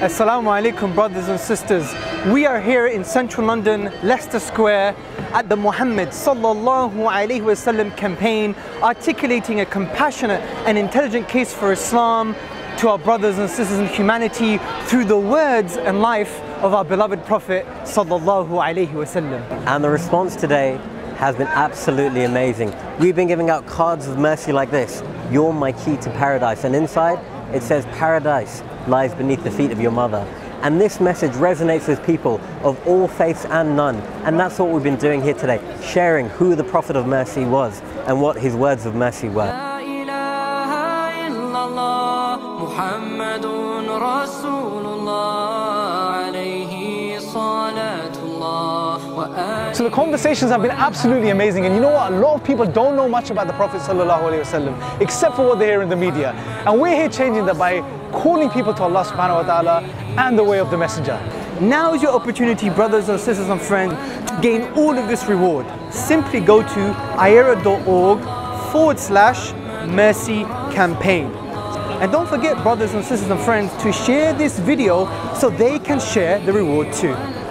Assalamu alaikum, brothers and sisters. We are here in central London, Leicester Square, at the Muhammad sallallahu alaihi wasallam campaign, articulating a compassionate and intelligent case for Islam to our brothers and sisters in humanity through the words and life of our beloved Prophet sallallahu alaihi wasallam. And the response today has been absolutely amazing. We've been giving out cards of mercy like this: "You're my key to paradise," and inside it says, "Paradise lies beneath the feet of your mother." And this message resonates with people of all faiths and none. And that's what we've been doing here today, sharing who the Prophet of Mercy was and what his words of mercy were. So the conversations have been absolutely amazing, and you know what? A lot of people don't know much about the Prophet ﷺ except for what they hear in the media. And we're here changing that by calling people to Allah subhanahu wa ta'ala and the way of the Messenger. Now is your opportunity, brothers and sisters and friends, to gain all of this reward. Simply go to ayera.org/mercy campaign. And don't forget, brothers and sisters and friends, to share this video so they can share the reward too.